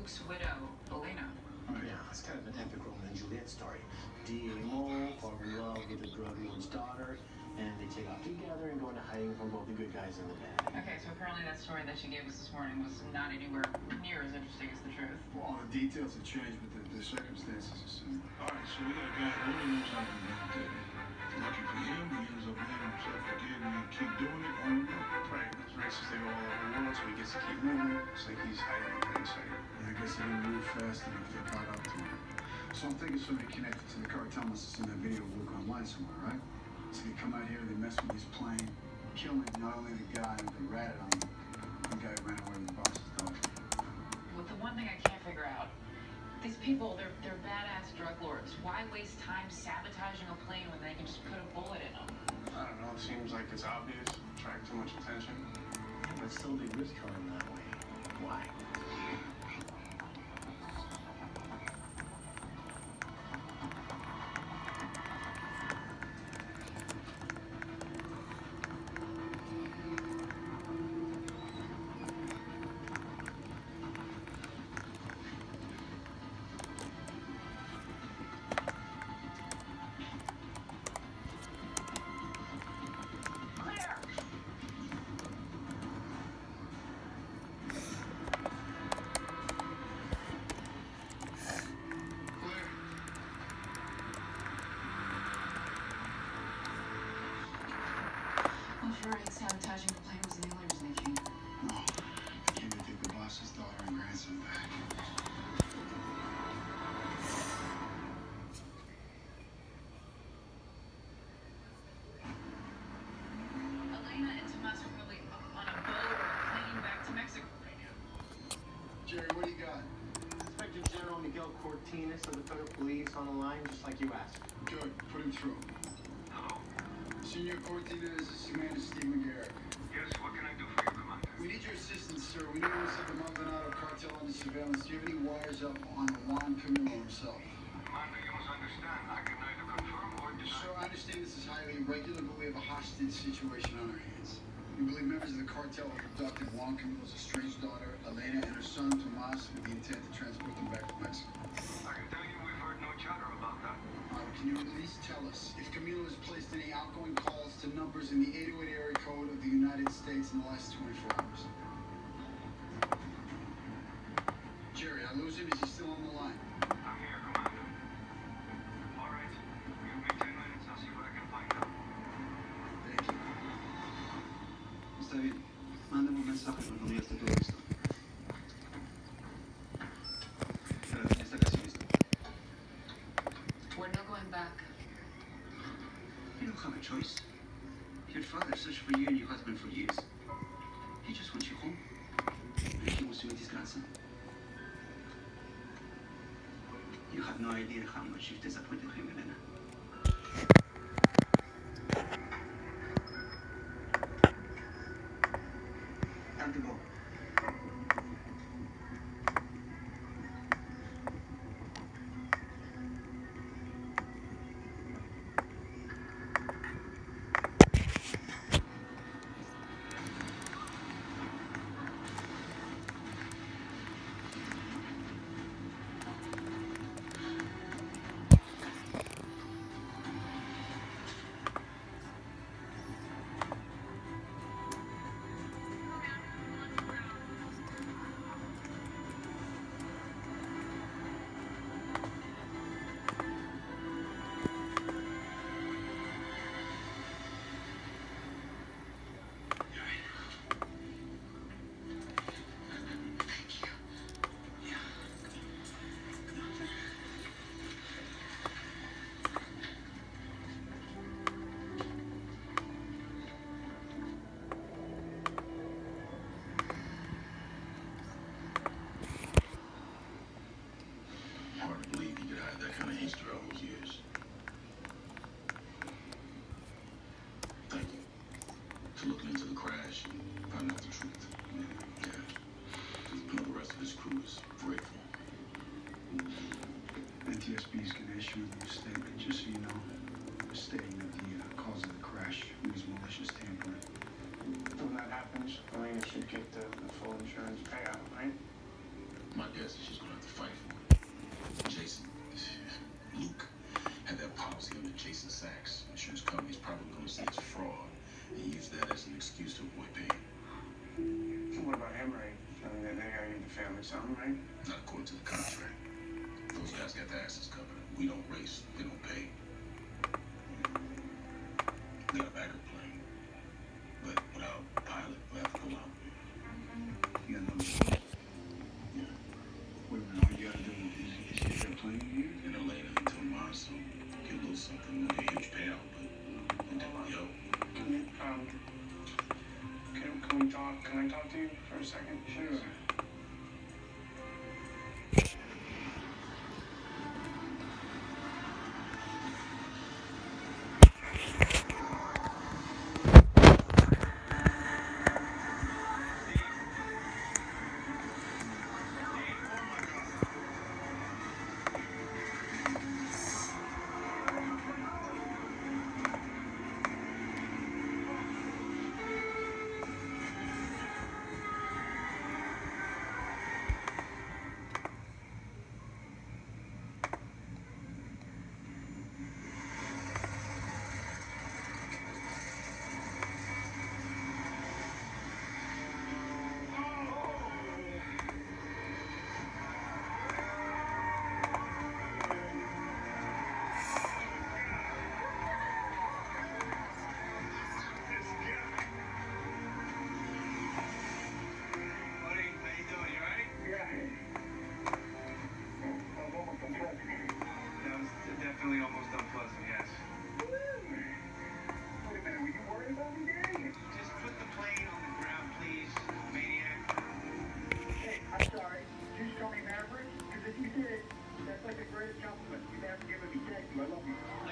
Luke's widow, Elena. Oh, yeah, it's kind of an epic Romeo and Juliet story. D.A. Mole falls in love with a drug lord's daughter, and they take off together and go into hiding from both the good guys and the bad. Okay, so apparently that story that you gave us this morning was not anywhere near as interesting as the truth. Well, the details have changed, but the circumstances are similar. Alright, so we got a guy who really knows how to meditate. Lucky for him, he ends up letting himself again and keep doing it on the road. Right, that's right, since they go all over the world, so he gets to keep moving. It's like he's hiding in plain sight. And I guess he didn't move fast enough to caught up to him. So I'm thinking somebody connected to the cartel must have seen that video of Luke online somewhere, right? So they come out here, they mess with his plane, killing not only the guy who ratted on him, the guy who ran away with the boss's daughter. Well, the one thing I can't figure out, these people, they're badass drug lords. Why waste time sabotaging a plane when they can just put a bullet in them? I don't know, it seems like it's obvious, attract too much attention. Yeah, but still be risk on him that way. Why? Right, sabotaging the plane was in the Oilers' making. No, I came to take the boss's daughter and grandson back. Elena and Tomas are probably on a boat or a plane back to Mexico right now. Jerry, what do you got? Inspector General Miguel Cortines of the Federal Police on the line, just like you asked. Good, put him through. Hello? Senor Cortines, this is Commander Steve McGarrett. Yes, what can I do for you, Commander? We need your assistance, sir. We need to set the Maldonado cartel under surveillance. Do you have any wires up on Juan Camilo himself? Commander, you must understand, I can neither confirm or deny. Sir, I understand this is highly irregular, but we have a hostage situation on our hands. We believe members of the cartel have abducted Juan Camilo's estranged daughter, Elena, and her son, Tomas, with the intent to transport them back to Mexico. I can tell you we've heard no chatter about that. Can you at least tell us if Camilo has placed any outgoing calls to numbers in the 808 area code of the United States in the last 24 hours? Jerry, I lose him. Is he still on the line? I'm here, Commander. All right, give me 10 minutes, I'll see what I can find out. Thank you. Está bien. Mándame un mensaje cuando ya esté todo listo. Pero ya está casi listo. We're not going back. You don't have a choice. Your father searched for you and your husband for years. He just wants you home. And he wants to meet his grandson. You have no idea how much you've disappointed him, Elena. Time to go. something, right? Not according to the contract. Those guys got their asses covered. We don't race. They don't pay. They got a backup plane. But without a pilot, we have to go out. You got no choice. Yeah. Wait a minute, all you gotta do is get that plane here? And they're laying it until tomorrow, so get a little something. Won't be a huge payout, but yo. Can we talk? Can I talk to you for a second? Sure. Definitely almost unpleasant, yes. Wait a minute, were you worried about me there? Just put the plane on the ground, please, maniac. Hey, I'm sorry. Did you just call me Maverick? Because if you did, that's like the greatest compliment you've ever given me. Thank you. I love you.